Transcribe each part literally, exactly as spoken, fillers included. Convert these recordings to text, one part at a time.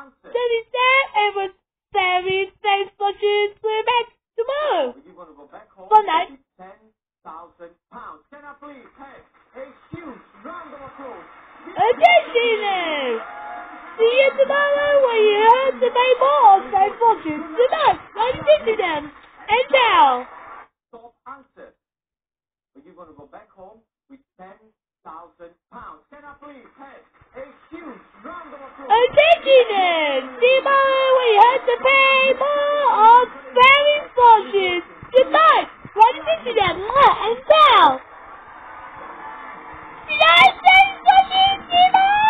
Then he said it was very safe for you to go back tomorrow. Well, you want to go back home? Good night. ten thousand pounds. Can I please have a huge round of applause? Okay, Gino. See you tomorrow when you have to make more of my fortune. Good night. Nice to meet you then. And now. Stop answer. Well, you want to go back home with ten thousand pounds. Can I please have a huge round of applause? Okay, Gino. See you tomorrow when you have to pay more of very fortune. Good night. Nice to meet you then. And now. Nice to meet you,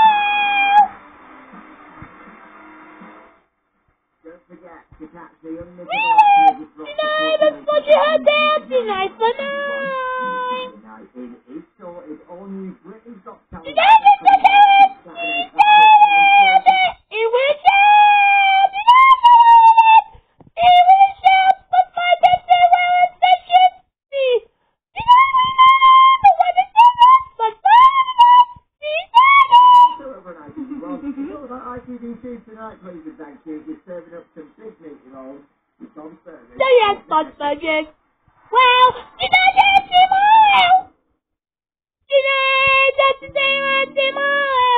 Don't forget to catch the young Woo! You know, that's what you had there tonight for nine. United is sorted. All new Britain's Got Talent. You know, that's the kids. You know it. It will shout. You know it. It will shout. But my better well they should see. You know we know the one is different. But fine. See that. So overnight, well, it's all about I T V two tonight, please and thank you. You're serving up some big meat rolls. It's on service. So yes, Bud Budget. Well, you know that's tomorrow. You know that's the day tomorrow.